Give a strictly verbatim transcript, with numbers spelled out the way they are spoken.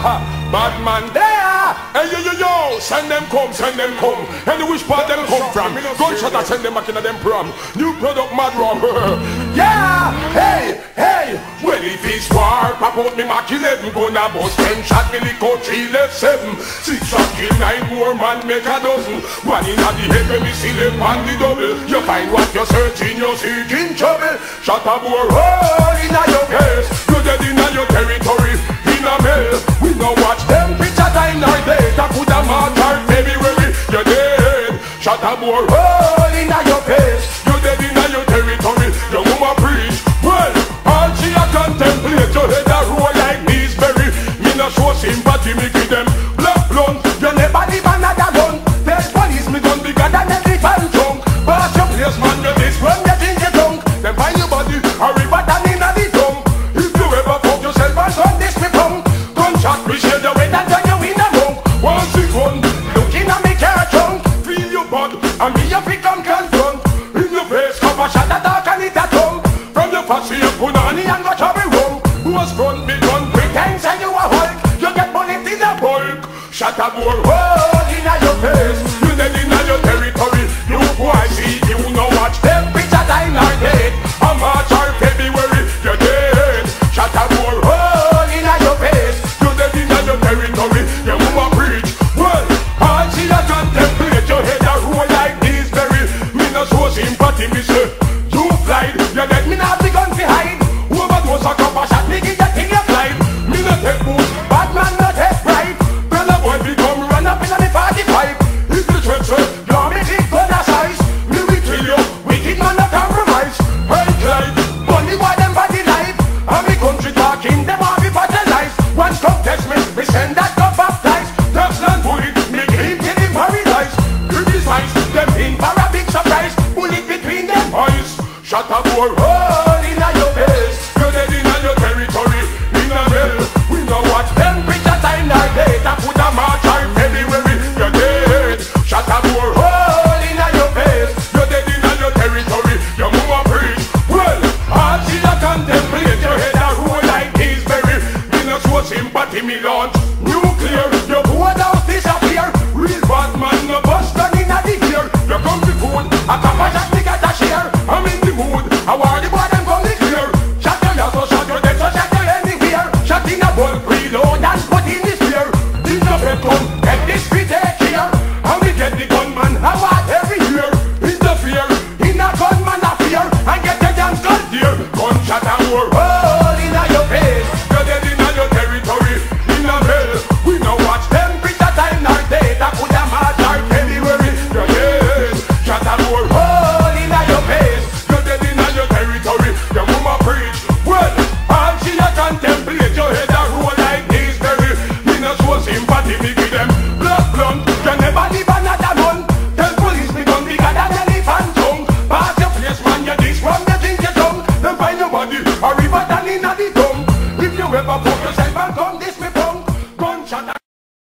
Bad man there. Hey yo yo yo, send them come, send them come. Any which part them come from? Gunshot I send them back in them prom. New product mad rum. Yeah, hey, hey. Well if it's war, pop out me Mac eleven, gonna bust ten shot me lick out three left seven. Six shot kill nine more man make a dozen. One in the head when me see them on the double. You find what you're searching, you're seeking trouble. Shot a more hole in your face. You dead in your territory. In a mill, we no watch them picture time nor day. That could have marked our February. You're dead. Shot a more hole in your face. You dead in your territory. Your woman preach. Well, all she a contemplate. Your head a roll like Beesberry. Me no show sympathy, me give them black blunt. You never leave another gun. There's police, me gun bigger than elephant trunk. But your place, man, you this when you think you drunk. Then find your body, a river than in a the tongue. If you ever fuck yourself and son this me punk. Gunshot, we share the way that turn you in a monk. One second, looking at me car trunk. Feel your butt, and me a pick and confront. In your face, cover shot a dark and it a tongue. From your fussy, you punani and go trouble rum. Who was front me gun, pretend say you a Hulk. You get bullet in a bulk. Shot a more hole in your face. You dead in your territory. You boy see, you no watch them picture time or date. A March or February, you're dead. Shot a more hole in your face. You dead in your territory. You woman preach. Well, all she a contemplate. Your head a roll like Beesberry. Me no show sympathy, me say. You flight, you dead, me not the gun to hide. Woman was a cup of shot, me give that thing you flight. Me no take boost, bad man no take pride. Brother boy become run up in a me forty-five. If you trip say, you're me big gun a size. Me will kill you, wicked man no compromise. Hey Clyde, money why them body life. And me country talking, them all be fertilized. Once come test me, me send that gun baptized. That's not bullet, me give him till him paradise. Criticize, them in for a big surprise. Bullet between them eyes. Shot a more hole in your face. You're dead in your territory. In a mill, we no watch them picture time nor day. That put a March or February. You're dead. Shot a more hole in your face. You're dead in your territory. Your mama preach. Well, all she a contemplate. Your head a roll like Beesberry. Me no show sympathy, me lord.